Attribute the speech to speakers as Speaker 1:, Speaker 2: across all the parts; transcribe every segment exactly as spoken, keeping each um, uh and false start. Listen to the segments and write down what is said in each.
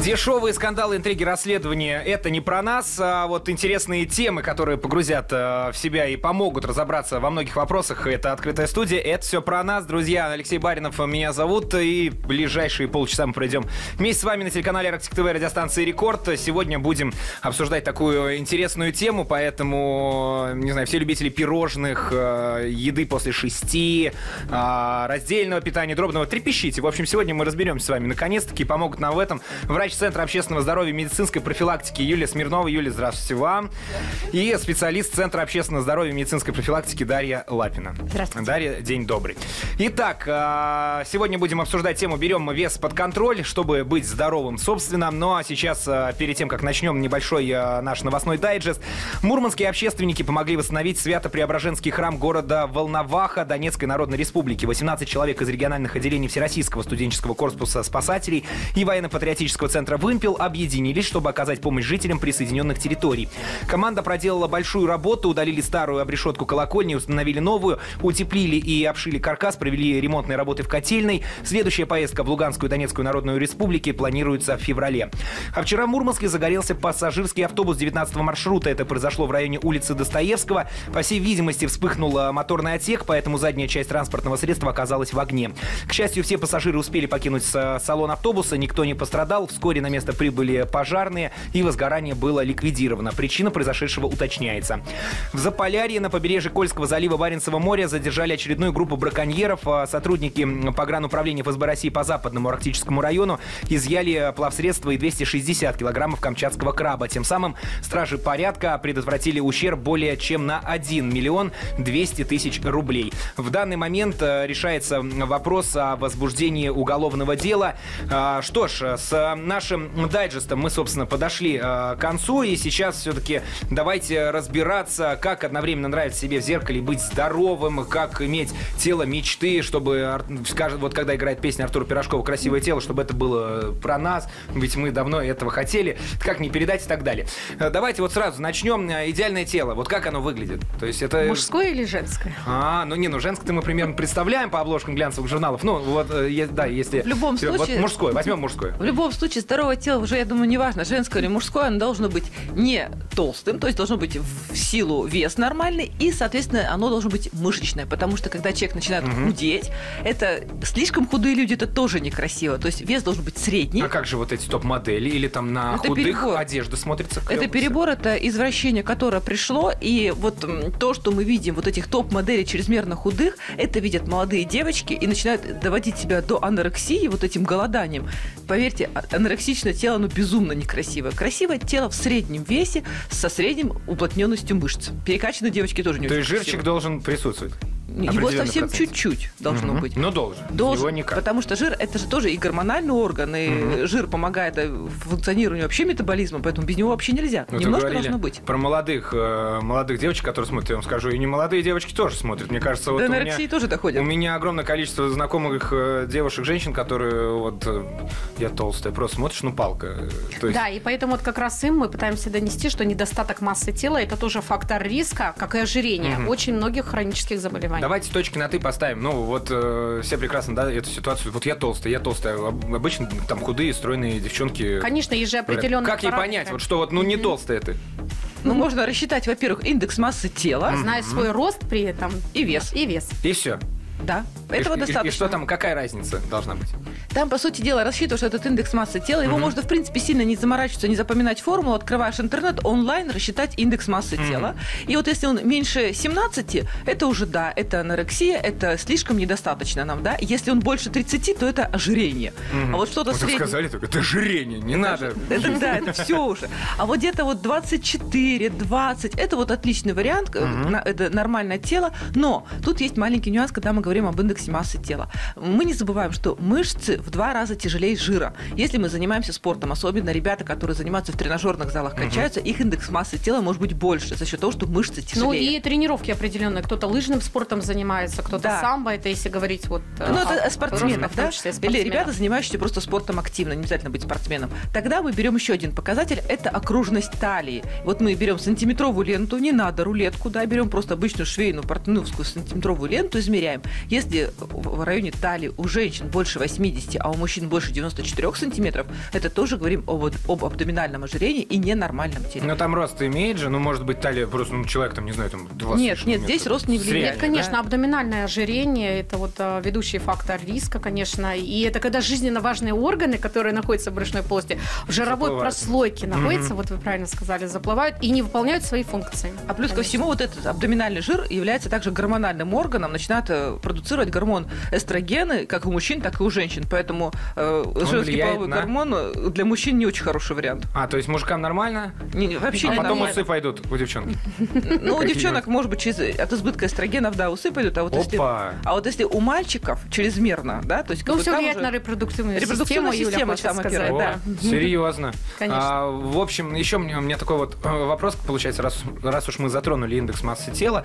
Speaker 1: Дешевые скандалы, интриги, расследования — это не про нас, а вот интересные темы, которые погрузят э, в себя и помогут разобраться во многих вопросах. Это «Открытая студия», это все про нас, друзья. Алексей Баринов меня зовут, и ближайшие полчаса мы проведем вместе с вами на телеканале Арктик ТВ, радиостанции «Рекорд». Сегодня будем обсуждать такую интересную тему, поэтому, не знаю, все любители пирожных, э, еды после шести, э, раздельного питания, дробного, трепещите. В общем, сегодня мы разберемся с вами наконец-таки, помогут нам в этом врач Центра общественного здоровья и медицинской профилактики Юлия Смирнова. Юлия, здравствуйте вам. И специалист Центра общественного здоровья и медицинской профилактики Дарья Лапина.
Speaker 2: Здравствуйте. Дарья,
Speaker 1: день добрый. Итак, сегодня будем обсуждать тему «Берем вес под контроль», чтобы быть здоровым, собственно. Ну а сейчас, перед тем, как начнем небольшой наш новостной дайджест, мурманские общественники помогли восстановить Свято-Преображенский храм города Волноваха Донецкой Народной Республики. восемнадцать человек из региональных отделений Всероссийского студенческого корпуса спасателей и военно-патриотического центра «Вымпел» объединились, чтобы оказать помощь жителям присоединенных территорий. Команда проделала большую работу, удалили старую обрешетку колокольни, установили новую, утеплили и обшили каркас, провели ремонтные работы в котельной. Следующая поездка в Луганскую и Донецкую Народную Республики планируется в феврале. А вчера в Мурманске загорелся пассажирский автобус девятнадцатого маршрута. Это произошло в районе улицы Достоевского. По всей видимости, вспыхнул моторный отсек, поэтому задняя часть транспортного средства оказалась в огне. К счастью, все пассажиры успели покинуть салон автобуса, никто не пострадал. Вскоре на место прибыли пожарные, и возгорание было ликвидировано. Причина произошедшего уточняется. В Заполярье на побережье Кольского залива Баренцева моря задержали очередную группу браконьеров. Сотрудники погрануправления эф эс бэ России по Западному Арктическому району изъяли плавсредства и двести шестьдесят килограммов камчатского краба. Тем самым стражи порядка предотвратили ущерб более чем на один миллион двести тысяч рублей. В данный момент решается вопрос о возбуждении уголовного дела. Что ж, с нашим дайджестом мы, собственно, подошли к концу, и сейчас все-таки давайте разбираться, как одновременно нравится себе в зеркале быть здоровым, как иметь тело мечты, чтобы, скажем, вот когда играет песня Артура Пирожкова «Красивое тело», чтобы это было про нас, ведь мы давно этого хотели, как не передать и так далее. Давайте вот сразу начнем. Идеальное тело, вот как оно выглядит? То есть это...
Speaker 2: Мужское или женское?
Speaker 1: А, ну не, ну женское-то мы примерно представляем по обложкам глянцевых журналов. Ну вот, да, если...
Speaker 3: В любом случае...
Speaker 1: Вот мужское, возьмем мужское.
Speaker 3: В любом случае, здоровое тело уже, я думаю, неважно, женское или мужское, оно должно быть не толстым, то есть должно быть в силу вес нормальный, и, соответственно, оно должно быть мышечное, потому что когда человек начинает угу. худеть, это слишком худые люди, это тоже некрасиво, то есть вес должен быть средний.
Speaker 1: А как же вот эти топ-модели или там на это худых перебор. Одежда смотрится клёво?
Speaker 3: Это перебор, это извращение, которое пришло, и вот то, что мы видим, вот этих топ-моделей чрезмерно худых, это видят молодые девочки и начинают доводить себя до анорексии вот этим голоданием. Поверьте, анорексичное тело, оно безумно некрасивое. Красивое тело в среднем весе со средним уплотненностью мышц. Перекачанные девочки тоже не
Speaker 1: то
Speaker 3: очень
Speaker 1: есть жирчик
Speaker 3: красивые.
Speaker 1: Должен присутствовать?
Speaker 3: Его совсем чуть-чуть должно
Speaker 1: угу.
Speaker 3: быть.
Speaker 1: Но должен.
Speaker 3: Должен.
Speaker 1: Его никак.
Speaker 3: Потому что жир – это же тоже и гормональный орган, и угу. жир помогает функционированию вообще метаболизма, поэтому без него вообще нельзя.
Speaker 1: Ну,
Speaker 3: немножко должно быть.
Speaker 1: Про молодых, э, молодых девочек, которые смотрят, я вам скажу, и не молодые девочки тоже смотрят. Мне кажется, вот
Speaker 3: до
Speaker 1: у
Speaker 3: анорексии
Speaker 1: меня,
Speaker 3: тоже доходят.
Speaker 1: У меня огромное количество знакомых э, девушек, женщин, которые вот э, я толстая, просто смотришь, ну палка. То есть...
Speaker 2: Да, и поэтому вот как раз им мы пытаемся донести, что недостаток массы тела – это тоже фактор риска, как и ожирение, угу. очень многих хронических заболеваний.
Speaker 1: Давайте точки на «ты» поставим. Ну, вот э, все прекрасно, да, эту ситуацию. Вот я толстая, я толстая. Обычно там худые, стройные девчонки.
Speaker 2: Конечно, есть же определенные
Speaker 1: Как ей понять, вот что вот, ну, не толстая ты?
Speaker 3: Ну, можно рассчитать, во-первых, индекс массы тела.
Speaker 2: Зная mm-hmm. свой рост при этом.
Speaker 3: И вес.
Speaker 2: И вес.
Speaker 1: И все.
Speaker 3: Да,
Speaker 1: и,
Speaker 3: этого
Speaker 1: и,
Speaker 3: достаточно.
Speaker 1: И что там, какая разница должна быть?
Speaker 3: Там, по сути дела, рассчитываешь этот индекс массы тела. Его mm-hmm. можно, в принципе, сильно не заморачиваться, не запоминать формулу. Открываешь интернет, онлайн, рассчитать индекс массы mm-hmm. тела. И вот если он меньше семнадцати, это уже, да, это анорексия, это слишком недостаточно нам, да. Если он больше тридцати, то это ожирение. Mm-hmm. А вот что-то
Speaker 1: вот
Speaker 3: среднее...
Speaker 1: сказали только, это ожирение, не надо.
Speaker 3: Это, да, это все уже. А вот где-то вот двадцать четыре, двадцать, это вот отличный вариант, mm-hmm. это нормальное тело. Но тут есть маленький нюанс, когда мы говорим об индексе массы тела. Мы не забываем, что мышцы в два раза тяжелее жира. Если мы занимаемся спортом, особенно ребята, которые занимаются в тренажерных залах, качаются, угу. их индекс массы тела может быть больше за счет того, что мышцы тяжелее.
Speaker 2: Ну и тренировки определенные. Кто-то лыжным спортом занимается, кто-то да. самбо. Это если говорить вот...
Speaker 3: Ну, а, это спортсменов, да?
Speaker 2: Спортсменов.
Speaker 3: Или ребята, занимающиеся просто спортом активно, не обязательно быть спортсменом. Тогда мы берем еще один показатель, это окружность талии. Вот мы берем сантиметровую ленту, не надо рулетку, да, берем просто обычную швейную портновскую сантиметровую ленту, измеряем. Если в районе талии у женщин больше восемьдесят девяти, а у мужчин больше девяноста четырёх сантиметров, это тоже говорим об, об абдоминальном ожирении и ненормальном теле.
Speaker 1: Но там рост имеет же, ну, может быть, талия просто, ну, человек там, не знаю, там двадцать
Speaker 3: Нет, нет,
Speaker 1: метров.
Speaker 3: здесь рост не влияет.
Speaker 2: Нет, конечно,
Speaker 3: да?
Speaker 2: абдоминальное ожирение – это вот а, ведущий фактор риска, конечно. И это когда жизненно важные органы, которые находятся в брюшной полости, в жировой
Speaker 1: Заплывают.
Speaker 2: прослойке находятся,
Speaker 1: Мгм.
Speaker 2: вот вы правильно сказали, заплывают и не выполняют свои функции.
Speaker 3: А плюс ко
Speaker 2: Конечно.
Speaker 3: всему вот этот абдоминальный жир является также гормональным органом, начинает э, продуцировать гормон эстрогены, как у мужчин, так и у женщин. Поэтому э, женский
Speaker 1: влияет
Speaker 3: половой
Speaker 1: на-
Speaker 3: гормон э, для мужчин не очень хороший вариант.
Speaker 1: А, то есть мужикам нормально,
Speaker 3: Не- вообще
Speaker 1: а
Speaker 3: не
Speaker 1: потом
Speaker 3: нормально.
Speaker 1: усы пойдут у девчонки.
Speaker 3: Ну, у
Speaker 1: Какие
Speaker 3: девчонок, может быть, через, от избытка эстрогенов, да, усы пойдут, а вот если...
Speaker 1: Опа!
Speaker 3: А вот если у мальчиков чрезмерно, да, то есть... как
Speaker 2: Ну,
Speaker 3: бы
Speaker 2: все
Speaker 3: там
Speaker 2: влияет
Speaker 3: уже-
Speaker 2: на репродуктивную,
Speaker 3: Репродуктивная
Speaker 2: систему, Юля
Speaker 3: система
Speaker 2: хочет
Speaker 3: самая
Speaker 2: сказать.
Speaker 3: первая,
Speaker 2: Да.
Speaker 3: да.
Speaker 1: Серьезно.
Speaker 2: Конечно.
Speaker 1: А, в общем, еще мне, у меня такой вот э, вопрос получается, раз, раз уж мы затронули индекс массы тела,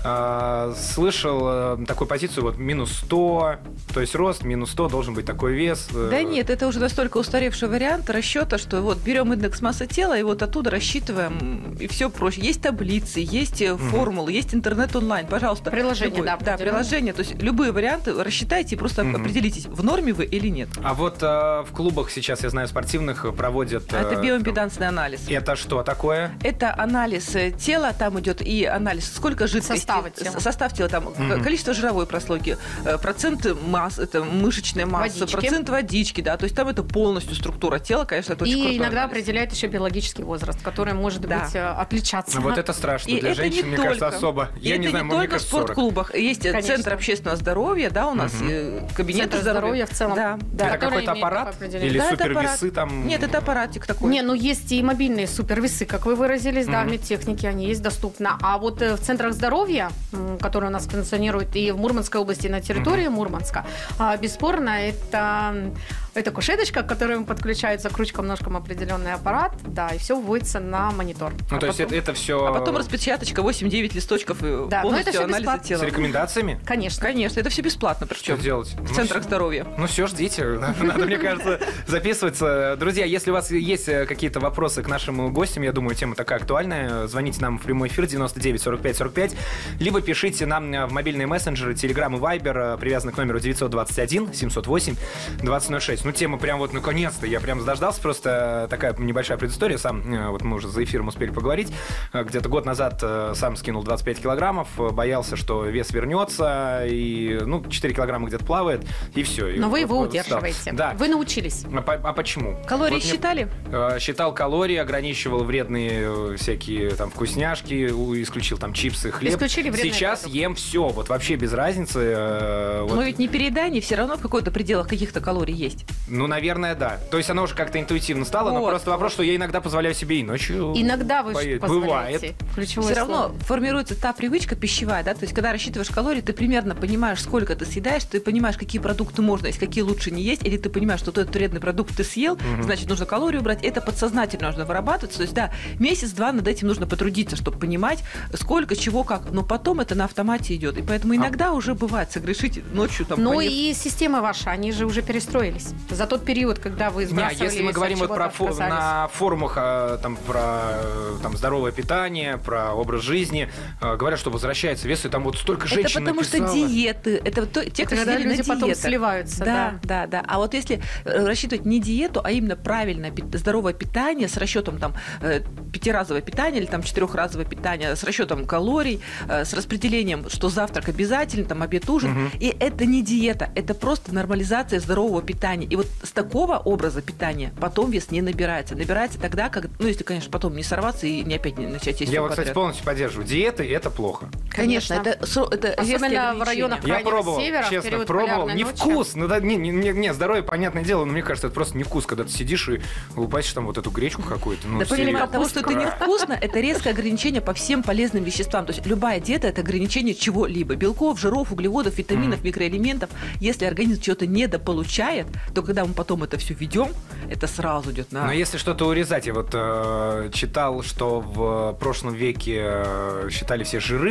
Speaker 1: э, слышал э, такую позицию, вот минус сто, то есть рост, минус сто, должен быть такой вес. э,
Speaker 3: Да нет, это уже настолько устаревший вариант расчета, что вот берем индекс массы тела и вот оттуда рассчитываем, и все проще. Есть таблицы, есть э, формулы, есть интернет онлайн, пожалуйста.
Speaker 2: Приложение,
Speaker 3: любое.
Speaker 2: да,
Speaker 3: Да,
Speaker 2: определенное.
Speaker 3: приложение. То есть любые варианты рассчитайте и просто
Speaker 1: Мгм.
Speaker 3: определитесь, в норме вы или нет.
Speaker 1: А вот э, в клубах сейчас, я знаю, спортивных проводят... э,
Speaker 3: Это биоимпедансный анализ.
Speaker 1: Это что такое?
Speaker 3: Это анализ э, тела, там идет и анализ, сколько жидкости,
Speaker 2: Состава тела.
Speaker 3: с- состав тела, там
Speaker 1: Мгм.
Speaker 3: к- количество жировой прослойки, э, процент масс, это мышечная масса,
Speaker 2: Водички.
Speaker 3: процент водички, да, то есть там это полностью структура тела, конечно, это очень
Speaker 2: И
Speaker 3: крутой
Speaker 2: иногда
Speaker 3: анализ.
Speaker 2: определяет еще биологический возраст, который может
Speaker 3: Да.
Speaker 2: быть э, отличаться.
Speaker 1: Вот это страшно.
Speaker 3: И
Speaker 1: Для
Speaker 3: это
Speaker 1: женщин,
Speaker 3: не
Speaker 1: мне
Speaker 3: только,
Speaker 1: кажется, особо.
Speaker 3: И
Speaker 1: Я
Speaker 3: это
Speaker 1: не знаю,
Speaker 3: не
Speaker 1: мне
Speaker 3: только в
Speaker 1: кажется, сорок.
Speaker 3: спортклубах. Есть
Speaker 2: Конечно.
Speaker 3: Центр общественного здоровья, да, у нас
Speaker 1: Мгм.
Speaker 3: э, кабинет
Speaker 2: Центр здоровья в целом.
Speaker 3: Да, да.
Speaker 1: Это
Speaker 2: который
Speaker 1: какой-то
Speaker 2: имеет
Speaker 1: аппарат?
Speaker 2: такое определение.
Speaker 1: Или
Speaker 3: Да, это
Speaker 1: супервесы
Speaker 3: аппарат.
Speaker 1: там?
Speaker 3: Нет, это аппаратик такой.
Speaker 2: Не, ну есть и мобильные супервесы, как вы выразились, да, в
Speaker 1: Мгм.
Speaker 2: медтехнике они есть доступно. А вот э, в центрах здоровья, м, которые у нас функционируют и в Мурманской области, и на территории Мурманска, а, бесспорно, это, это кушеточка, к которой подключается к ручкам-ножкам определенный аппарат, да, и все вводится на монитор.
Speaker 1: Ну,
Speaker 2: А
Speaker 1: то есть
Speaker 2: потом-
Speaker 1: это, это все
Speaker 3: А потом распечаточка восемь-девять листочков и
Speaker 2: Да, но это
Speaker 3: полностью
Speaker 2: всё
Speaker 3: анализа
Speaker 2: бесплатно.
Speaker 3: тела.
Speaker 1: с рекомендациями?
Speaker 2: Конечно.
Speaker 3: Конечно, это все бесплатно
Speaker 1: Что
Speaker 3: причем.
Speaker 1: делать?
Speaker 3: В центрах здоровья.
Speaker 1: Ну все, ждите. Надо, мне кажется, записываться. Друзья, если у вас есть э, какие-то вопросы к нашим гостям, я думаю, тема такая актуальная, звоните нам в прямой эфир девяносто девять сорок пять сорок пять, либо пишите нам в мобильные мессенджеры, Telegram и Viber, привязаны к номеру девятьсот двадцать один семьсот восемь двадцать ноль шесть. Ну, тема прям вот наконец-то, я прям дождался, просто такая небольшая предыстория, сам, э, вот мы уже за эфиром успели поговорить, Э, где-то год назад э, сам скинул двадцать пять килограммов, э, боялся, что вес вернется, и, ну, четыре килограмма где-то плавает, и все.
Speaker 2: Но вы его удерживаете.
Speaker 1: Да.
Speaker 2: Вы научились.
Speaker 1: А, по- а почему?
Speaker 3: Калории
Speaker 1: Вот мне,
Speaker 3: считали?
Speaker 1: э, считал калории, ограничивал вредные э, всякие там вкусняшки, у- исключил там чипсы, хлеб.
Speaker 2: Исключили вредные
Speaker 1: Сейчас
Speaker 2: продукты.
Speaker 1: ем все, вот вообще без разницы. э, вот.
Speaker 3: Но ведь не переедание, все равно в какой-то пределах каких-то калорий есть.
Speaker 1: Ну, наверное, да. То есть оно уже как-то интуитивно стало, но
Speaker 3: Вот.
Speaker 1: просто вопрос, что я иногда позволяю себе и ночью.
Speaker 2: Иногда вы
Speaker 1: поесть.
Speaker 2: позволяете.
Speaker 1: Бывает.
Speaker 2: Ключевое
Speaker 3: Все равно
Speaker 2: слово.
Speaker 3: формируется та привычка пищевая, да, то есть когда рассчитываешь калории, ты примерно понимаешь, сколько ты съедаешь, ты понимаешь, какие продукты можно есть, какие лучше не есть, или ты понимаешь, что этот вредный продукт ты съел,
Speaker 1: Мгм.
Speaker 3: значит, нужно калории убрать, это подсознательно нужно вырабатываться, то есть, да, месяц-два над этим нужно потрудиться, чтобы понимать, сколько, чего, как, но потом это на автомате идет, и поэтому иногда уже бывает согрешить ночью там.
Speaker 2: Ну
Speaker 3: поев.
Speaker 2: и системы ваши, они же уже перестроились. За тот период, когда вы
Speaker 1: Не, а
Speaker 2: сбрасывали
Speaker 1: если мы
Speaker 2: вес,
Speaker 1: говорим
Speaker 2: от
Speaker 1: вот про
Speaker 2: чего-то
Speaker 1: фо-
Speaker 2: отказались.
Speaker 1: на форумах а, там, про э, там, здоровое питание, про образ жизни, э, говорят, что возвращается вес, и там вот столько
Speaker 3: Это
Speaker 1: женщин
Speaker 3: потому что
Speaker 1: написало.
Speaker 3: диеты, это вот то- те, кто
Speaker 2: Когда
Speaker 3: сидели на
Speaker 2: люди потом
Speaker 3: диетах.
Speaker 2: сливаются,
Speaker 3: Да,
Speaker 2: да.
Speaker 3: да, да. А вот если э, рассчитывать не диету, а именно правильное пи- здоровое питание с расчетом там э, пятиразовое питание или там четырехразовое питание, с расчетом калорий, э, с распределением, что завтрак обязательно, там обед, ужин.
Speaker 1: Мгм.
Speaker 3: И это не диета, это просто нормализация здорового питания. И вот с такого образа питания потом вес не набирается. Набирается тогда, как, ну если, конечно, потом не сорваться и не опять не начать есть
Speaker 1: Я
Speaker 3: всё
Speaker 1: вот, кстати,
Speaker 3: подряд.
Speaker 1: полностью поддерживаю. Диеты – это плохо.
Speaker 3: Конечно,
Speaker 2: Конечно.
Speaker 3: это, сро- это резкие
Speaker 2: Особенно в
Speaker 3: ограничения.
Speaker 2: районах
Speaker 1: Я
Speaker 2: Крайнего
Speaker 1: пробовал,
Speaker 2: севера, в
Speaker 1: честно,
Speaker 2: период
Speaker 1: пробовал.
Speaker 2: полярной
Speaker 1: Не
Speaker 2: ночи.
Speaker 1: вкус. Ну, да, не, не, не, не, здоровье, понятное дело, но мне кажется, это просто невкус, когда ты сидишь и лупаешь там вот эту гречку какую-то. Ну,
Speaker 3: Да
Speaker 1: серьезно.
Speaker 3: помимо того, что это невкусно, это резкое ограничение по всем полезным веществам. То есть любая диета – это ограничение чего-либо. Белков, жиров, углеводов, витаминов,
Speaker 1: Мгм.
Speaker 3: микроэлементов. Если организм чего-то недополучает, то когда мы потом это все ведем, это сразу идет на...
Speaker 1: Но если что-то урезать, я вот э, читал, что в прошлом веке э, считали все жиры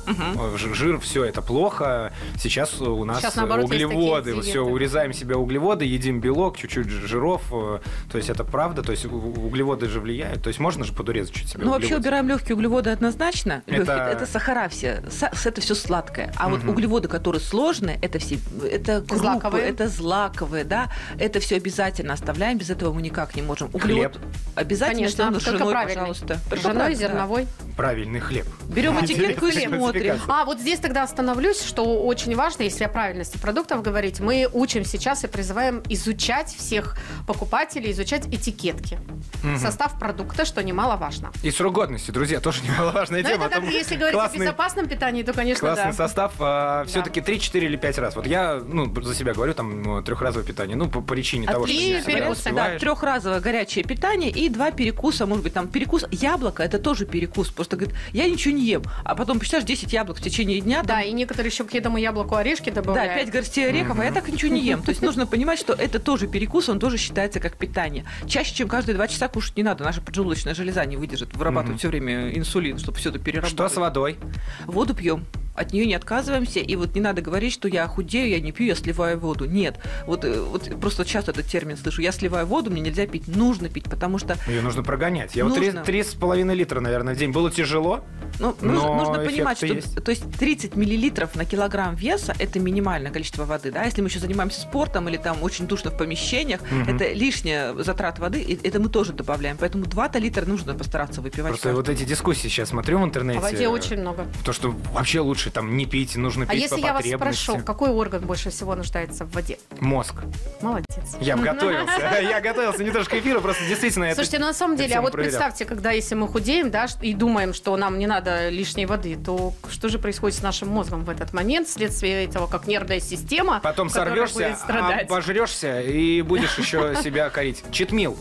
Speaker 1: Угу. Жир, все это плохо. Сейчас у нас
Speaker 2: Сейчас, наоборот,
Speaker 1: углеводы. Все, урезаем себе углеводы, едим белок, чуть-чуть жиров. То есть это правда. То есть углеводы же влияют. То есть можно же подурезать чуть себе.
Speaker 3: Ну, вообще убираем легкие углеводы однозначно.
Speaker 1: Это,
Speaker 3: легкие, это сахара все. Это все сладкое. А угу. вот углеводы, которые сложные, это все. Это группы, злаковые. Это злаковые, да. Это все обязательно оставляем. Без этого мы никак не можем. Углевод обязательно.
Speaker 2: Конечно,
Speaker 3: что ржаной, пожалуйста.
Speaker 2: Ржаной, зерновой.
Speaker 1: Правильный хлеб.
Speaker 3: Берем этикетку и смотрим.
Speaker 2: А вот здесь тогда остановлюсь, что очень важно, если о правильности продуктов говорить, мы учим сейчас и призываем изучать всех покупателей, изучать этикетки. Угу. Состав продукта, что немаловажно.
Speaker 1: И срок годности, друзья, тоже немаловажная
Speaker 2: Но
Speaker 1: тема.
Speaker 2: Это как, если говорить классный, о безопасном питании, то, конечно,
Speaker 1: классный
Speaker 2: да.
Speaker 1: состав. А,
Speaker 2: да.
Speaker 1: Все-таки три, четыре или пять раз. Вот я, ну, за себя говорю, там, трехразовое питание. Ну, по причине
Speaker 2: а
Speaker 1: того, что ты
Speaker 2: перекусы,
Speaker 3: да, трехразовое горячее питание и два перекуса, может быть, там перекус. Яблоко, это тоже перекус. Просто говорит, я ничего не ем. А потом посчитаешь десять яблок в течение дня.
Speaker 2: Да,
Speaker 3: там...
Speaker 2: и некоторые еще к этому яблоку орешки добавляют.
Speaker 3: Да, пять горстей орехов, mm-hmm. а я так ничего не ем. То есть нужно понимать, что это тоже перекус, он тоже считается как питание. Чаще, чем каждые два часа кушать не надо. Наша поджелудочная железа не выдержит, вырабатывать mm-hmm. все время инсулин, чтобы все это переработать.
Speaker 1: Что с водой?
Speaker 3: Воду пьем. От нее не отказываемся, и вот не надо говорить, что я худею, я не пью, я сливаю воду. Нет, вот, вот просто часто этот термин слышу. Я сливаю воду, мне нельзя пить, нужно пить, потому что...
Speaker 1: Ее нужно прогонять. Я
Speaker 3: нужно.
Speaker 1: вот три с половиной литра, наверное, в день. Было тяжело,
Speaker 3: ну,
Speaker 1: но
Speaker 3: нужно, нужно понимать, что
Speaker 1: есть.
Speaker 3: То есть тридцать миллилитров на килограмм веса – это минимальное количество воды. Да? Если мы еще занимаемся спортом или там очень душно в помещениях, угу. это лишняя затрат воды, и это мы тоже добавляем. Поэтому два-то литра нужно постараться выпивать.
Speaker 1: Просто
Speaker 3: каждый.
Speaker 1: Вот эти дискуссии сейчас смотрю в интернете.
Speaker 2: О воде очень много.
Speaker 1: То, что вообще лучше там не пить, нужно пить
Speaker 2: а если
Speaker 1: по
Speaker 2: я вас
Speaker 1: потребности.
Speaker 2: спрошу, какой орган больше всего нуждается в воде?
Speaker 1: Мозг.
Speaker 2: Молодец.
Speaker 1: Я готовился. Я готовился не тоже к эфиру, просто действительно это.
Speaker 2: Слушайте, ну на самом деле, а вот представьте, когда если мы худеем, да, и думаем, что нам не надо лишней воды, то что же происходит с нашим мозгом в этот момент, вследствие этого, как нервная система,
Speaker 1: потом сорвешься, обожрешься и будешь еще себя корить. Читмил.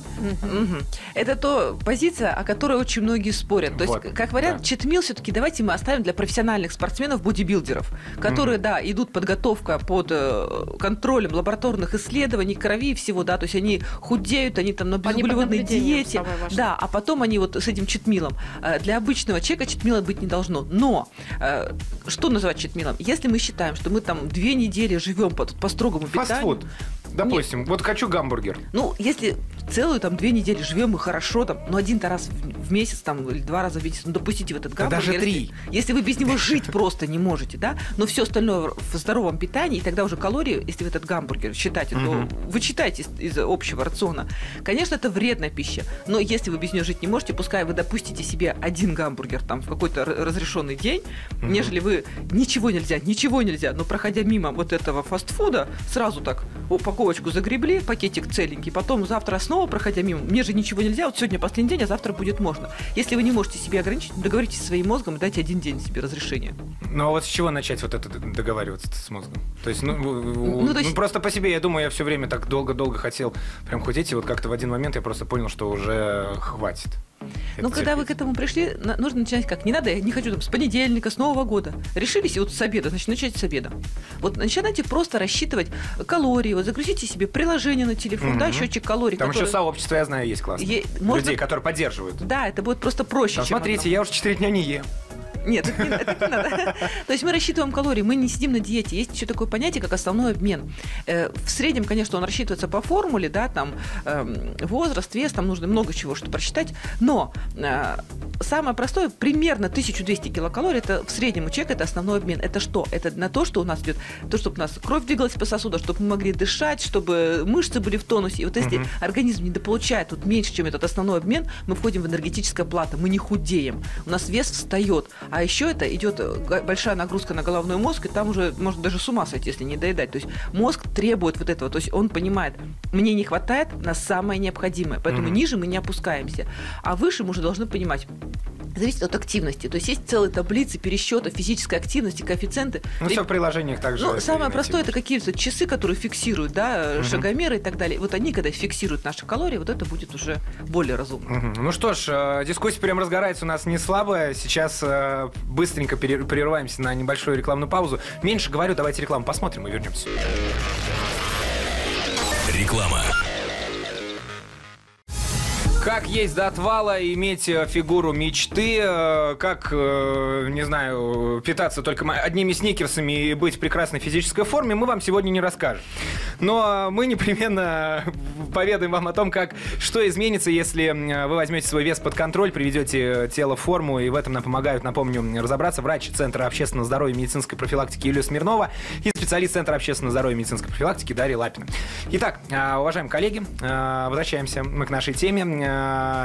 Speaker 3: Угу. Это то позиция, о которой очень многие спорят. То вот, есть, как вариант, да. читмил все-таки давайте мы оставим для профессиональных спортсменов, бодибилдеров, которые, угу. да, идут подготовка под контролем лабораторных исследований, крови и всего, да, то есть они худеют, они там на безуглеводной диете, да, а потом они вот с этим читмилом. Для обычного человека читмила быть не должно. Но что называть читмилом? Если мы считаем, что мы там две недели живем по, по строгому питанию.
Speaker 1: Фастфуд. Допустим, Нет. вот хочу гамбургер.
Speaker 3: Ну, если целую там две недели живем и хорошо, там, ну, один-то раз в, в месяц там, или два раза в месяц, ну, допустите в этот гамбургер.
Speaker 1: Да даже три.
Speaker 3: Если, если вы без него жить просто не можете, да, но все остальное в здоровом питании, и тогда уже калории, если вы этот гамбургер считаете, то вы читаете из, из общего рациона. Конечно, это вредная пища, но если вы без нее жить не можете, пускай вы допустите себе один гамбургер там в какой-то разрешенный день, mm-hmm. нежели вы ничего нельзя, ничего нельзя, но проходя мимо вот этого фастфуда, сразу так упаковывать загребли, пакетик целенький, потом завтра снова, проходя мимо, мне же ничего нельзя, вот сегодня последний день, а завтра будет можно. Если вы не можете себе ограничить, договоритесь со своим мозгом и дайте один день себе разрешение.
Speaker 1: Ну а вот с чего начать вот это договариваться с мозгом? То есть, ну,
Speaker 3: ну, то есть...
Speaker 1: ну просто по себе, я думаю, я все время так долго-долго хотел прям худеть, и вот как-то в один момент я просто понял, что уже хватит.
Speaker 3: Ну, когда терпеть. Вы к этому пришли, нужно начинать как? Не надо, я не хочу там, с понедельника, с Нового года. Решились, и вот с обеда, значит, начать с обеда. Вот начинайте просто рассчитывать калории, вот загрузите себе приложение на телефон, mm-hmm. да, счетчик калорий.
Speaker 1: Там
Speaker 3: который...
Speaker 1: еще сообщество, я знаю, есть классное. Е... Можно... Людей, которые поддерживают.
Speaker 3: Да, это будет просто проще.
Speaker 1: Там, смотрите, одно. Я уже четыре дня не ем.
Speaker 3: Нет, это не, это не надо. То есть мы рассчитываем калории, мы не сидим на диете. Есть еще такое понятие, как основной обмен. В среднем, конечно, он рассчитывается по формуле, да, там возраст, вес, там нужно много чего, чтобы просчитать. Но самое простое, примерно тысяча двести килокалорий, это в среднем у человека это основной обмен. Это что? Это на то, что у нас идет, то, чтобы у нас кровь двигалась по сосудам, чтобы мы могли дышать, чтобы мышцы были в тонусе. И вот если угу. организм недополучает тут меньше, чем этот основной обмен, мы входим в энергетическое плато, мы не худеем, у нас вес встает. А еще это идет большая нагрузка на головной мозг, и там уже можно даже с ума сойти, если не доедать. То есть мозг требует вот этого. То есть он понимает, мне не хватает на самое необходимое. Поэтому mm-hmm. ниже мы не опускаемся. А выше мы уже должны понимать. Зависит от активности. То есть есть целые таблицы пересчета физической активности, коэффициенты.
Speaker 1: Ну, все в приложениях также.
Speaker 3: Ну, самое простое, это какие-то часы, которые фиксируют, да, угу. шагомеры и так далее. Вот они, когда фиксируют наши калории, вот это будет уже более разумно.
Speaker 1: Угу. Ну что ж, дискуссия прям разгорается у нас не слабая. Сейчас быстренько прерываемся на небольшую рекламную паузу. Меньше говорю, давайте рекламу посмотрим и вернемся.
Speaker 4: Реклама.
Speaker 1: Как есть до отвала, иметь фигуру мечты, как, не знаю, питаться только одними сникерсами и быть в прекрасной физической форме, мы вам сегодня не расскажем. Но мы непременно поведаем вам о том, как, что изменится, если вы возьмете свой вес под контроль, приведете тело в форму, и в этом нам помогают, напомню, разобраться врач Центра общественного здоровья и медицинской профилактики Юлия Смирнова и специалист Центра общественного здоровья и медицинской профилактики Дарья Лапина. Итак, уважаемые коллеги, возвращаемся мы к нашей теме.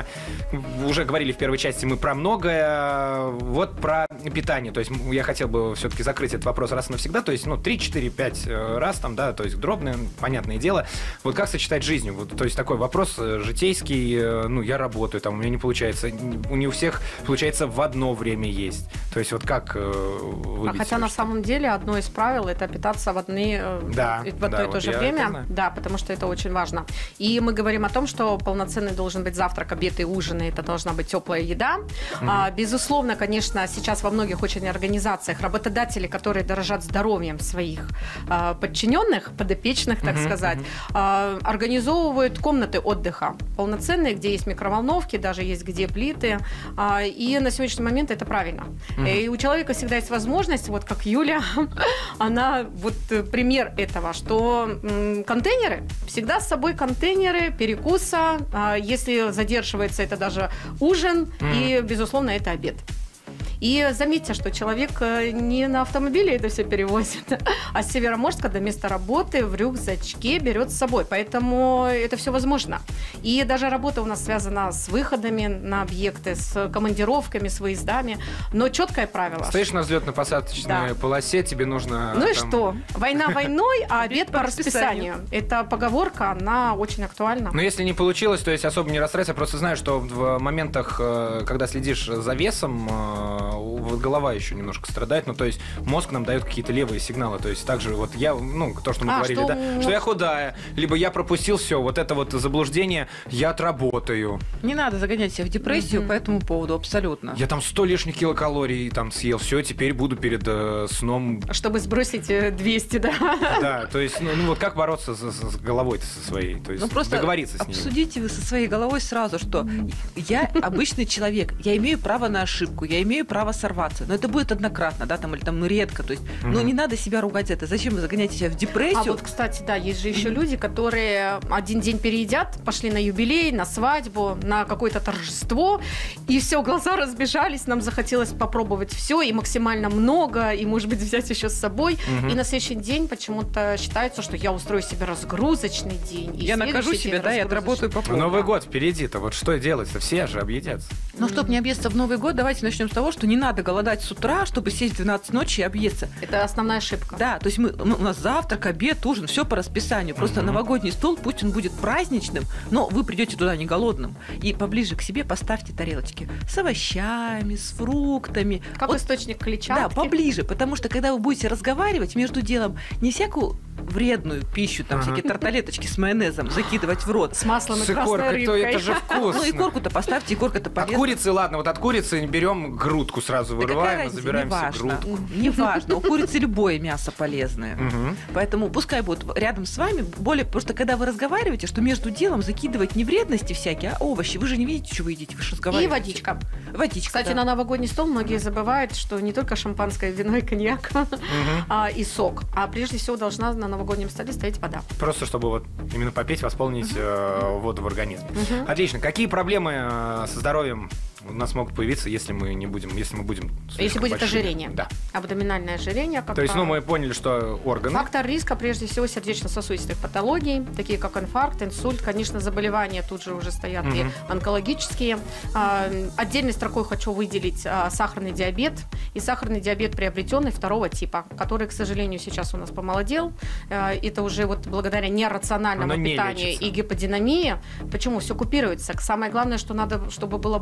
Speaker 1: Уже говорили в первой части мы про многое. Вот про питание. То есть я хотел бы все-таки закрыть этот вопрос раз и навсегда. То есть, ну, три, четыре, пять раз там, да, то есть дробное, понятное дело. Вот как сочетать жизнь? Вот, то есть такой вопрос житейский. Ну, я работаю, там у меня не получается. У не у всех получается в одно время есть. То есть вот как выбить?
Speaker 2: А хотя на самом деле одно из правил — это питаться в, одни,
Speaker 1: да,
Speaker 2: в одно
Speaker 1: да,
Speaker 2: и то
Speaker 1: вот
Speaker 2: же время. Да, потому что это очень важно. И мы говорим о том, что полноценный должен быть завтрак, обед и ужин, и это должна быть теплая еда. Mm-hmm. А, безусловно, конечно, сейчас во многих очень организациях работодатели, которые дорожат здоровьем своих а, подчиненных, подопечных, так mm-hmm. сказать, а, организовывают комнаты отдыха полноценные, где есть микроволновки, даже есть где плиты. А, и на сегодняшний момент это правильно. Mm-hmm. И у человека всегда есть возможность, вот как Юля, она вот пример этого, что м, контейнеры, всегда с собой контейнеры перекуса, а, если задерживается это даже ужин, mm. и, безусловно, это обед. И заметьте, что человек не на автомобиле это все перевозит, а с Североморска до места работы в рюкзачке берет с собой. Поэтому это все возможно. И даже работа у нас связана с выходами на объекты, с командировками, с выездами. Но четкое правило.
Speaker 1: Стоишь на взлетно-посадочной да. полосе, тебе нужно...
Speaker 2: Ну
Speaker 1: там...
Speaker 2: и что? Война войной, а обед по расписанию. Это поговорка, она очень актуальна.
Speaker 1: Но если не получилось, то есть особо не расстраивайся. Я просто знаю, что в моментах, когда следишь за весом, голова еще немножко страдает, ну, то есть мозг нам дает какие-то левые сигналы, то есть также вот я, ну, то, что мы а, говорили, что... да, что я худая, либо я пропустил все, вот это вот заблуждение, я отработаю.
Speaker 3: Не надо загонять себя в депрессию mm-hmm. по этому поводу, абсолютно.
Speaker 1: Я там сто лишних килокалорий там съел, все, теперь буду перед э, сном...
Speaker 2: Чтобы сбросить двести, да?
Speaker 1: Да, то есть, ну, ну вот как бороться с, с головой-то со своей, то есть
Speaker 3: ну, просто
Speaker 1: договориться с ней.
Speaker 3: Обсудите вы со своей головой сразу, что я обычный человек, я имею право на ошибку, я имею право сорваться. Но это будет однократно, да, там, или там, ну, редко. То есть, mm-hmm. ну, не надо себя ругать за это. Зачем вы загоняете себя в депрессию?
Speaker 2: А вот, кстати, да, есть же еще люди, которые один день переедят, пошли на юбилей, на свадьбу, на какое-то торжество, и все, глаза разбежались, нам захотелось попробовать все, и максимально много, и, может быть, взять еще с собой. Mm-hmm. И на следующий день почему-то считается, что я устрою себе разгрузочный день. И
Speaker 3: я накажу себя, да, и отработаю по полной.
Speaker 1: Новый год впереди-то, вот что делать-то? Все же объедятся.
Speaker 3: Ну, mm-hmm. чтобы не объесться в Новый год, давайте начнем с того, что не надо голодать с утра, чтобы сесть в двенадцать ночи и объесться.
Speaker 2: Это основная ошибка.
Speaker 3: Да, то есть мы, мы, у нас завтрак, обед, ужин, все по расписанию. Просто mm-hmm. новогодний стол, пусть он будет праздничным, но вы придете туда не голодным. И поближе к себе поставьте тарелочки с овощами, с фруктами.
Speaker 2: Как вот, источник клетчатки.
Speaker 3: Да, поближе, потому что когда вы будете разговаривать между делом, не всякую вредную пищу, там ага. всякие тарталеточки с майонезом закидывать в рот.
Speaker 2: С маслом и
Speaker 1: с
Speaker 2: красной рыбкой.
Speaker 1: Это же вкусно.
Speaker 3: Ну и корку-то поставьте, и корка-то полезна.
Speaker 1: От курицы, ладно, вот от курицы берем грудку сразу вырываем, и забираем себе грудку.
Speaker 3: Неважно, у курицы любое мясо полезное.
Speaker 1: Угу.
Speaker 3: Поэтому пускай будет рядом с вами более... Просто когда вы разговариваете, что между делом закидывать не вредности всякие, а овощи. Вы же не видите, что вы едите, вы же разговариваете.
Speaker 2: И водичка.
Speaker 3: Водичка,
Speaker 2: Кстати,
Speaker 3: да.
Speaker 2: на новогодний стол многие забывают, что не только шампанское, вино и коньяк угу. а, и сок, а прежде всего должна на новогоднем столе стоять вода.
Speaker 1: Просто чтобы вот именно попить, восполнить угу. э, воду в организме.
Speaker 2: Угу.
Speaker 1: Отлично. Какие проблемы э, со здоровьем у нас могут появиться, если мы не будем, если мы будем
Speaker 2: если будет
Speaker 1: большими.
Speaker 2: ожирение,
Speaker 1: да.
Speaker 2: абдоминальное ожирение. Как
Speaker 1: То есть, ну, мы поняли, что органы.
Speaker 2: Фактор риска, прежде всего, сердечно-сосудистых патологий, такие как инфаркт, инсульт, конечно, заболевания тут же уже стоят угу. и онкологические. А, отдельной строкой хочу выделить а, сахарный диабет и сахарный диабет приобретенный второго типа, который, к сожалению, сейчас у нас помолодел. А, это уже вот благодаря нерациональному
Speaker 1: Оно
Speaker 2: питанию
Speaker 1: не
Speaker 2: и гиподинамии. Почему? Все купируется. Самое главное, что надо, чтобы было вовремя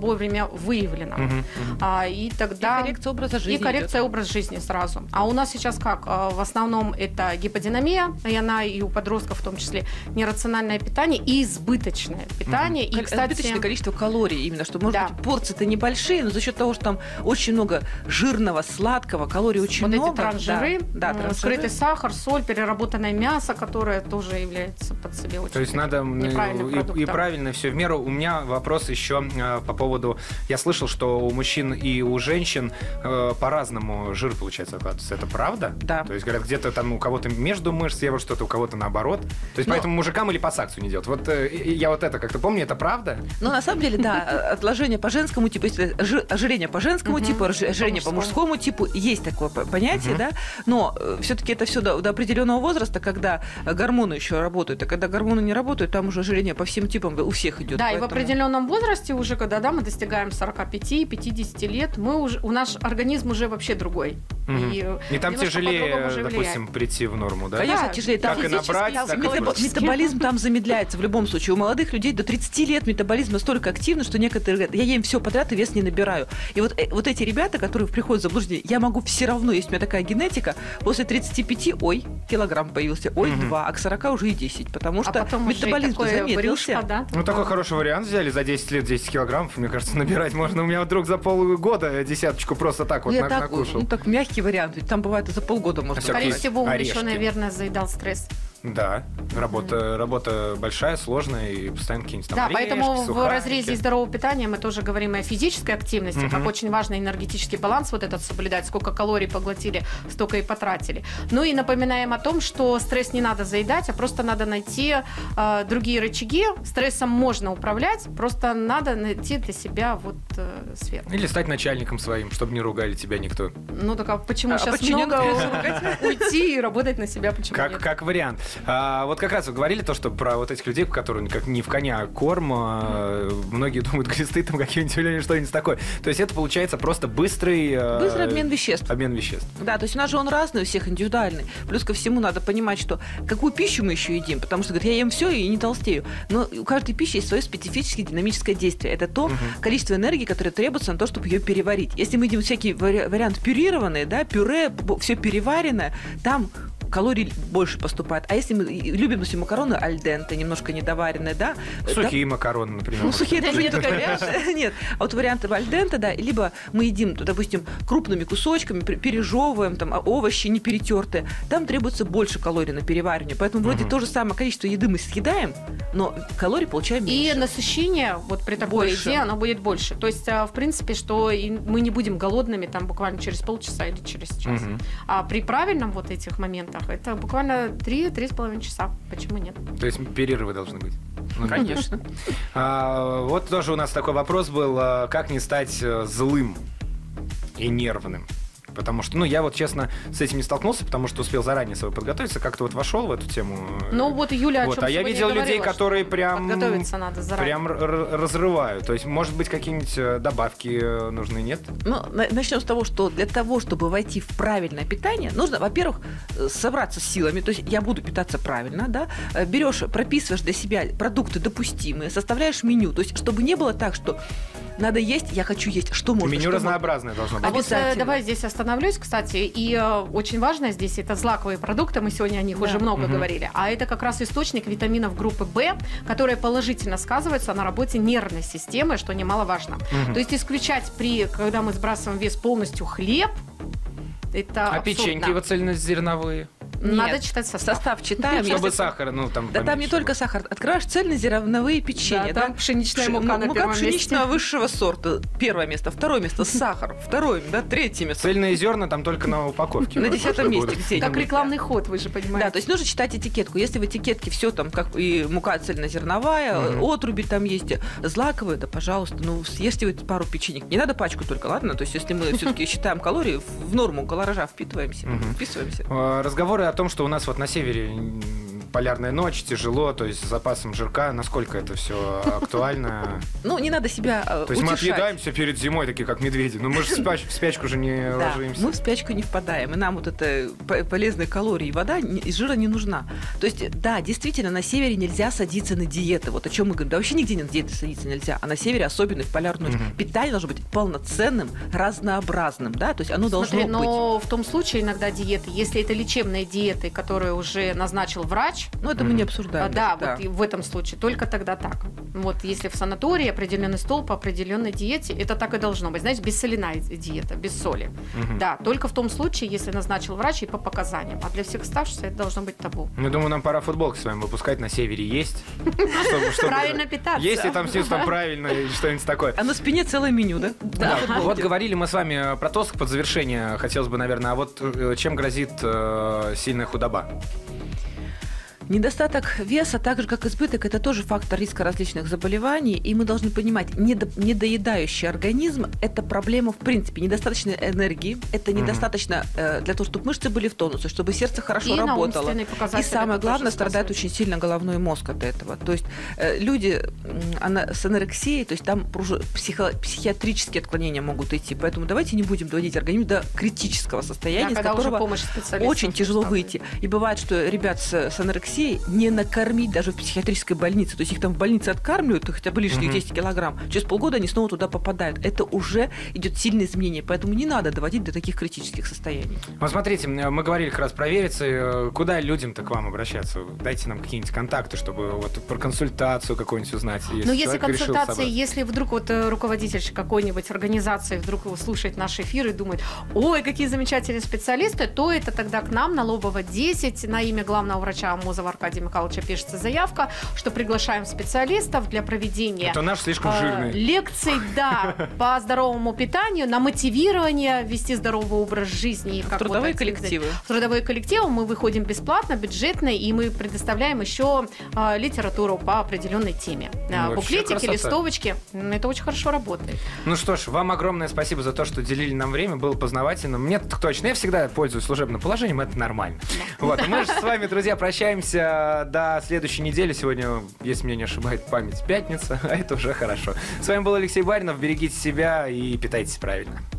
Speaker 2: выявлено.
Speaker 1: Мгм.
Speaker 2: А, и тогда...
Speaker 3: И коррекция образа жизни
Speaker 2: И коррекция образа жизни сразу. А у нас сейчас как? А, В основном это гиподинамия, и она и у подростков в том числе нерациональное питание и избыточное питание. И,
Speaker 3: Кол-
Speaker 2: кстати,
Speaker 3: избыточное количество калорий именно, что, может
Speaker 2: Да.
Speaker 3: быть, порции-то небольшие, но за счет того, что там очень много жирного, сладкого, калорий очень
Speaker 2: вот
Speaker 3: много.
Speaker 2: эти трансжиры,
Speaker 3: да, да,
Speaker 2: м,
Speaker 3: трансжиры.
Speaker 2: скрытый сахар, соль, переработанное мясо, которое тоже является под себе очень
Speaker 1: То есть надо м,
Speaker 2: неправильным
Speaker 1: и, и
Speaker 2: продуктом.
Speaker 1: правильно все в меру. У меня вопрос еще э, по поводу... Я слышал, что у мужчин и у женщин э, по-разному жир, получается, откладывается. Это правда?
Speaker 3: Да.
Speaker 1: То есть, говорят, где-то там у кого-то между мышц, я вот что-то у кого-то наоборот. То есть,
Speaker 3: Но-
Speaker 1: поэтому мужикам или пассакцию не делать. Вот э, и- я вот это как-то помню, это правда?
Speaker 3: Ну, на самом деле, да, отложение по женскому типу, если жи- ожирение по женскому
Speaker 2: Мгм.
Speaker 3: типу, ожи- ожирение по
Speaker 2: По
Speaker 3: мужскому типу, есть такое по- понятие,
Speaker 1: Мгм.
Speaker 3: да, но все-таки это все до, до определенного возраста, когда гормоны еще работают, а когда гормоны не работают, там уже ожирение по всем типам у всех идет.
Speaker 2: Да, и в
Speaker 3: поэтому-
Speaker 2: определенном возрасте уже, когда да, мы достигаем сорок пять - пятьдесят лет, мы уже, у наш организм уже вообще другой.
Speaker 1: Мгм.
Speaker 2: И,
Speaker 1: И там
Speaker 2: немножко
Speaker 1: тяжелее,
Speaker 2: по-другому уже
Speaker 1: допустим,
Speaker 2: влияет.
Speaker 1: прийти в норму, да?
Speaker 3: Конечно,
Speaker 2: Да,
Speaker 3: тяжелее. Там
Speaker 1: как и
Speaker 3: физически,
Speaker 1: набрать,
Speaker 3: там
Speaker 1: так и
Speaker 3: метабо-
Speaker 1: физически.
Speaker 3: метаболизм там замедляется в любом случае. У молодых людей до тридцати лет метаболизм настолько активный, что некоторые говорят, я ем все подряд и вес не набираю. И вот, э, вот эти ребята, которые приходят в заблуждение, я могу все равно, есть у меня такая генетика, после тридцати пяти, ой, килограмм появился, ой,
Speaker 1: Мгм.
Speaker 3: два, а к сорока уже и десять, потому что
Speaker 2: А потом уже и
Speaker 3: метаболизм
Speaker 2: такое
Speaker 3: замедлился.
Speaker 2: брюшко, да?
Speaker 1: Ну, такой хороший вариант взяли. За десять лет десять килограммов, мне кажется, набирать можно. У меня вдруг за полгода десяточку просто так вот
Speaker 3: Я
Speaker 1: на-
Speaker 3: так,
Speaker 1: накушал.
Speaker 3: ну, так мягкий вариант, ведь там бывает и за полгода можно.
Speaker 1: Всё-таки
Speaker 2: Скорее всего, он
Speaker 1: орешки.
Speaker 2: еще, наверное, заедал стресс.
Speaker 1: Да, работа, работа большая, сложная, и постоянно какие-нибудь там
Speaker 2: Да,
Speaker 1: орешки,
Speaker 2: поэтому в
Speaker 1: сухарики.
Speaker 2: разрезе здорового питания мы тоже говорим и о физической активности,
Speaker 1: Мгм.
Speaker 2: как очень важно энергетический баланс вот этот соблюдать, сколько калорий поглотили, столько и потратили. Ну и напоминаем о том, что стресс не надо заедать, а просто надо найти э, другие рычаги. Стрессом можно управлять, просто надо найти для себя вот э, сферу.
Speaker 1: Или стать начальником своим, чтобы не ругали тебя никто.
Speaker 2: Ну так а почему
Speaker 3: А
Speaker 2: сейчас
Speaker 3: подчинённых
Speaker 2: много
Speaker 3: придётся ругать?
Speaker 2: уйти и работать на себя, почему
Speaker 1: Как,
Speaker 2: нет?
Speaker 1: как вариант. А, вот как раз вы говорили то, что про вот этих людей, которые как не в коня, а корм, а, многие думают, глисты там какие-нибудь или что-нибудь такое. То есть это получается просто быстрый... а,
Speaker 3: Быстрый обмен веществ.
Speaker 1: Обмен веществ.
Speaker 3: Да, то есть у нас же он разный, у всех индивидуальный. Плюс ко всему надо понимать, что какую пищу мы еще едим, потому что, говорят, я ем все и не толстею. Но у каждой пищи есть свое специфическое динамическое действие. Это то
Speaker 1: Мгм.
Speaker 3: количество энергии, которое требуется на то, чтобы ее переварить. Если мы едим всякие вари- варианты пюрированные, да, пюре, все переваренное, там калорий больше поступает. А если мы любим, допустим, макароны альденте, немножко недоваренные, да?
Speaker 1: Сухие макароны, например.
Speaker 3: Ну, сухие тоже не только варианты. Нет. А вот варианты альденте, да, либо мы едим, допустим, крупными кусочками, пер- пережевываем, там, а овощи не перетертые. Там требуется больше калорий на переваривание. Поэтому вроде
Speaker 1: Мгм.
Speaker 3: то же самое количество еды мы съедаем, но калорий получаем
Speaker 2: И
Speaker 3: меньше.
Speaker 2: насыщение вот при такой
Speaker 3: Больше.
Speaker 2: еде, оно будет больше. То есть, а, в принципе, что и мы не будем голодными там буквально через полчаса или через час.
Speaker 1: Мгм.
Speaker 2: А при правильном вот этих моментах это буквально три-три с половиной часа. Почему нет?
Speaker 1: То есть перерывы должны быть. Ну,
Speaker 3: Конечно.
Speaker 1: А, вот тоже у нас такой вопрос был, а, как не стать э, злым и нервным. Потому что, ну, я вот, честно, с этим не столкнулся, потому что успел заранее собой подготовиться, как-то вот вошел в эту тему.
Speaker 2: Ну вот Юля о
Speaker 1: Вот,
Speaker 2: чем
Speaker 1: а я
Speaker 2: сегодня
Speaker 1: видел
Speaker 2: и
Speaker 1: людей,
Speaker 2: говорила, что
Speaker 1: которые прям,
Speaker 2: подготовиться надо заранее.
Speaker 1: прям р- р- разрывают. То есть, может быть, какие-нибудь э, добавки э, нужны, нет?
Speaker 3: Ну, на- начнем с того, что для того, чтобы войти в правильное питание, нужно, во-первых, э, собраться с силами. То есть я буду питаться правильно, да. Э, Берешь, прописываешь для себя продукты допустимые, составляешь меню. То есть чтобы не было так, что надо есть, я хочу есть. Что можно?
Speaker 1: Меню
Speaker 3: что
Speaker 1: разнообразное должно
Speaker 2: А
Speaker 1: быть.
Speaker 2: вот э,
Speaker 3: Обязательно.
Speaker 2: давай здесь остановлюсь, кстати, и э, очень важно здесь это злаковые продукты, мы сегодня о них
Speaker 3: Да.
Speaker 2: уже много
Speaker 1: Мгм.
Speaker 2: говорили, а это как раз источник витаминов группы В, которые положительно сказываются на работе нервной системы, что немаловажно.
Speaker 1: Мгм.
Speaker 2: То есть исключать при, когда мы сбрасываем вес полностью хлеб, это
Speaker 1: А
Speaker 2: абсурдно.
Speaker 1: печеньки вот цельнозерновые?
Speaker 2: Надо
Speaker 3: Нет.
Speaker 2: читать состав.
Speaker 3: Состав читаем.
Speaker 1: Чтобы
Speaker 3: если-
Speaker 1: сахар, ну, там
Speaker 3: Да там не
Speaker 1: поменьше
Speaker 3: только
Speaker 1: было.
Speaker 3: сахар. Открываешь цельнозерновые печенья.
Speaker 2: Да, там
Speaker 3: да?
Speaker 2: пшеничная
Speaker 3: Пши-
Speaker 2: мука
Speaker 3: ну,
Speaker 2: на
Speaker 3: мука
Speaker 2: первом
Speaker 3: пшеничного
Speaker 2: месте.
Speaker 3: высшего сорта. Первое место. Второе место. Сахар. Второе, да, третье место.
Speaker 1: Цельные зерна там только на упаковке.
Speaker 3: На
Speaker 1: вроде
Speaker 3: десятом
Speaker 1: что
Speaker 3: месте
Speaker 1: будет.
Speaker 3: где-нибудь.
Speaker 2: Как рекламный ход, вы же понимаете.
Speaker 3: Да, то есть нужно читать этикетку. Если в этикетке все там, как и мука цельнозерновая,
Speaker 1: Мгм.
Speaker 3: отруби там есть, злаковые, да, пожалуйста, ну, съешьте вы пару печенек. Не надо пачку только, ладно? То есть если мы все-таки считаем калории, в норму колоража впитываемся,
Speaker 1: Мгм.
Speaker 3: вписываемся.
Speaker 1: Э, Разговоры о том, что у нас вот на севере м, полярная ночь, тяжело, то есть с запасом жирка, насколько это все актуально?
Speaker 3: Ну, не надо себя утешать.
Speaker 1: То есть мы отъедаемся перед зимой, такие как медведи, но мы же в спячку же не
Speaker 3: да,
Speaker 1: ложимся.
Speaker 3: Мы в спячку не впадаем, и нам вот это полезные калории и вода из жира не нужна. То есть, да, действительно, на севере нельзя садиться на диеты. Вот о чем мы говорим. Да вообще нигде на диеты садиться нельзя, а на севере, особенно в полярную ночь,
Speaker 1: Мгм.
Speaker 3: питание должно быть полноценным, разнообразным, да, то есть оно
Speaker 2: Смотри,
Speaker 3: должно
Speaker 2: но
Speaker 3: быть.
Speaker 2: в том случае иногда диеты, если это лечебные диеты, которые уже назначил врач,
Speaker 3: Ну, это мы не обсуждаем.
Speaker 2: а, да,
Speaker 3: даже,
Speaker 2: вот и в этом случае только тогда так. Вот если в санатории определенный стол по определенной диете, это так и должно быть. Знаете, бессоляная диета, без соли.
Speaker 1: Мгм.
Speaker 2: Да, только в том случае, если назначил врач и по показаниям. А для всех оставшихся это должно быть табу.
Speaker 1: Ну, думаю, нам пора футболки с вами выпускать на севере есть. Чтобы- чтобы-
Speaker 2: Правильно питаться.
Speaker 1: Есть ли там все там правильно или что-нибудь такое?
Speaker 3: А на спине целое меню, да?
Speaker 1: Да,
Speaker 3: футболке.
Speaker 1: вот говорили мы с вами про тоск под завершение. Хотелось бы, наверное, а вот э, чем грозит э, сильная худоба?
Speaker 3: Недостаток веса, так же как избыток, это тоже фактор риска различных заболеваний, и мы должны понимать, недо, недоедающий организм – это проблема в принципе, недостаточно энергии, это
Speaker 1: Мгм.
Speaker 3: недостаточно э, для того, чтобы мышцы были в тонусе, чтобы сердце хорошо
Speaker 2: И на
Speaker 3: работало.
Speaker 2: умственные
Speaker 3: И
Speaker 2: показатели
Speaker 3: самое
Speaker 2: это тоже
Speaker 3: главное, страдает
Speaker 2: сказывается.
Speaker 3: очень сильно головной мозг от этого. То есть э, люди м, ана- с анорексией, то есть там уже психо- психиатрические отклонения могут идти, поэтому давайте не будем доводить организм до критического состояния,
Speaker 2: Да,
Speaker 3: из
Speaker 2: когда уже
Speaker 3: которого
Speaker 2: помощь специалистов
Speaker 3: очень тяжело
Speaker 2: оказывается.
Speaker 3: выйти. И бывает, что ребят с, с анорексией не накормить даже в психиатрической больнице. То есть их там в больнице откармливают, хотя бы лишних
Speaker 1: Мгм.
Speaker 3: десять килограмм. Через полгода они снова туда попадают. Это уже идет сильное изменение. Поэтому не надо доводить до таких критических состояний.
Speaker 1: Вот смотрите, мы говорили как раз про верицы. Куда людям-то к вам обращаться? Дайте нам какие-нибудь контакты, чтобы вот про консультацию какую-нибудь узнать.
Speaker 2: Но если
Speaker 1: человек решил
Speaker 2: консультация,
Speaker 1: собраться.
Speaker 2: если вдруг вот э, руководитель какой-нибудь организации вдруг слушает наш эфир и думает, ой, какие замечательные специалисты, то это тогда к нам на Лобова десять на имя главного врача Амозова Аркадия Михайловича пишется заявка, что приглашаем специалистов для проведения
Speaker 1: Это наш слишком
Speaker 2: э,
Speaker 1: жирный.
Speaker 2: лекций, да, по здоровому питанию, на мотивирование вести здоровый образ жизни. и как
Speaker 3: Трудовые
Speaker 2: вот,
Speaker 3: коллективы.
Speaker 2: В трудовые коллективы мы выходим бесплатно, бюджетно, и мы предоставляем еще э, литературу по определенной теме.
Speaker 1: Ну,
Speaker 2: Э,
Speaker 1: вообще
Speaker 2: Буклетики,
Speaker 1: красота.
Speaker 2: листовочки. М, Это очень хорошо работает.
Speaker 1: Ну что ж, вам огромное спасибо за то, что уделили нам время, было познавательно. Мне точно, я всегда пользуюсь служебным положением, это нормально. Вот, мы же с вами, друзья, прощаемся до следующей недели. Сегодня, если меня не ошибает память, пятница, а это уже хорошо. С вами был Алексей Баринов, берегите себя и питайтесь правильно.